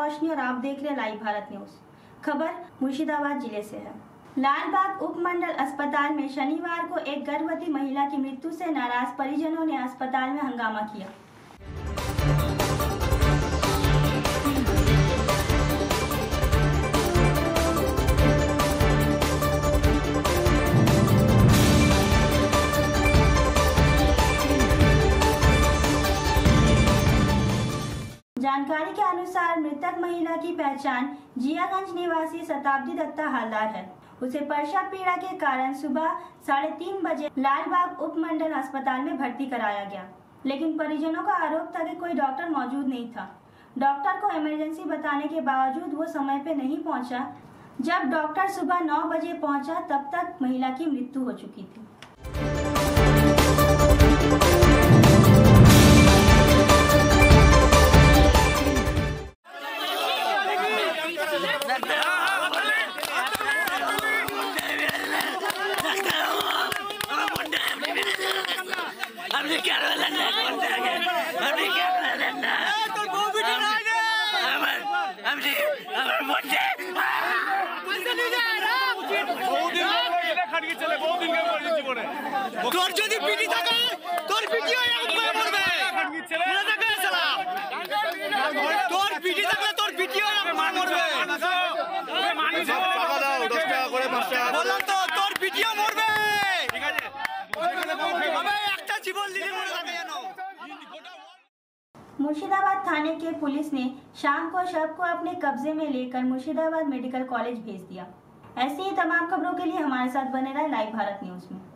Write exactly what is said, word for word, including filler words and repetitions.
रोशनी और आप देख रहे लाइव भारत न्यूज। खबर मुर्शिदाबाद जिले से है। लालबाग उपमंडल अस्पताल में शनिवार को एक गर्भवती महिला की मृत्यु से नाराज परिजनों ने अस्पताल में हंगामा किया। जानकारी के अनुसार मृतक महिला की पहचान जियागंज निवासी शताब्दी दत्ता हालदार है। उसे प्रसव पीड़ा के कारण सुबह साढ़े तीन बजे लालबाग उपमंडल अस्पताल में भर्ती कराया गया, लेकिन परिजनों का आरोप था कि कोई डॉक्टर मौजूद नहीं था। डॉक्टर को इमरजेंसी बताने के बावजूद वो समय पे नहीं पहुंचा। जब डॉक्टर सुबह नौ बजे पहुंचा तब तक महिला की मृत्यु हो चुकी थी। তোর যদি পিটি থাকে তোর পিটিও একবার মরবে মরে যাবে শালা তোর পিটি থাকলে তোর পিটিও একবার মরবে মানুষ টাকা দাও দশ টাকা করে পাঁচ টাকা বললাম তো তোর পিটিও মরবে ঠিক আছে তবে একটা জীবন দিলে মরে যাবে জানো। मुर्शिदाबाद थाने के पुलिस ने शाम को शव को अपने कब्जे में लेकर मुर्शिदाबाद मेडिकल कॉलेज भेज दिया। ऐसी ही तमाम खबरों के लिए हमारे साथ बने रहे लाइव भारत न्यूज में।